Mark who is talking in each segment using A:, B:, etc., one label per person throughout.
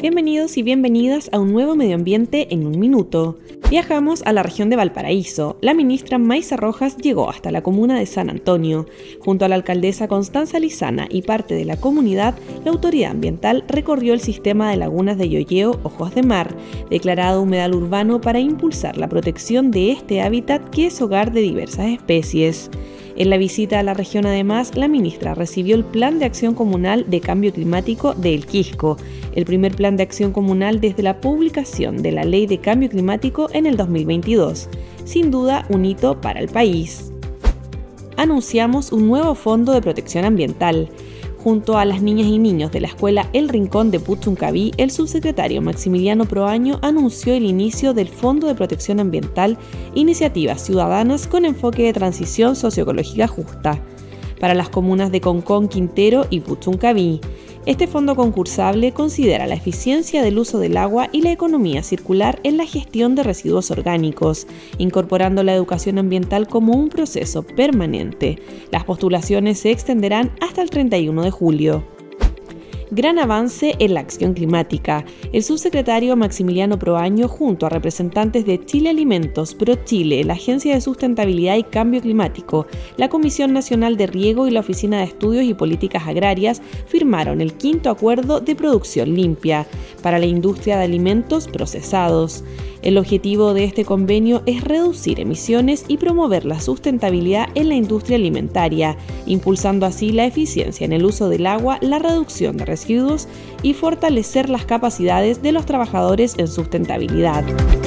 A: Bienvenidos y bienvenidas a un nuevo Medio Ambiente en un minuto. Viajamos a la región de Valparaíso. La ministra Maysa Rojas llegó hasta la comuna de San Antonio. Junto a la alcaldesa Constanza Lizana y parte de la comunidad, la autoridad ambiental recorrió el sistema de lagunas de Yoyeo Ojos de Mar, declarado humedal urbano para impulsar la protección de este hábitat que es hogar de diversas especies. En la visita a la región, además, la ministra recibió el Plan de Acción Comunal de Cambio Climático de El Quisco, el primer plan de acción comunal desde la publicación de la Ley de Cambio Climático en el 2022. Sin duda, un hito para el país. Anunciamos un nuevo fondo de protección ambiental. Junto a las niñas y niños de la escuela El Rincón de Puchuncaví, el subsecretario Maximiliano Proaño anunció el inicio del Fondo de Protección Ambiental Iniciativas Ciudadanas con enfoque de transición socioecológica justa para las comunas de Concón, Quintero y Puchuncaví. Este fondo concursable considera la eficiencia del uso del agua y la economía circular en la gestión de residuos orgánicos, incorporando la educación ambiental como un proceso permanente. Las postulaciones se extenderán hasta el 31 de julio. Gran avance en la acción climática. El subsecretario Maximiliano Proaño, junto a representantes de Chile Alimentos, ProChile, la Agencia de Sustentabilidad y Cambio Climático, la Comisión Nacional de Riego y la Oficina de Estudios y Políticas Agrarias, firmaron el 5º Acuerdo de Producción Limpia para la industria de alimentos procesados. El objetivo de este convenio es reducir emisiones y promover la sustentabilidad en la industria alimentaria, impulsando así la eficiencia en el uso del agua, la reducción de residuos y fortalecer las capacidades de los trabajadores en sustentabilidad.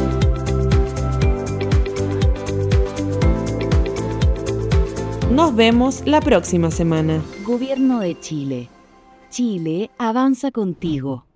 A: Nos vemos la próxima semana.
B: Gobierno de Chile. Chile avanza contigo.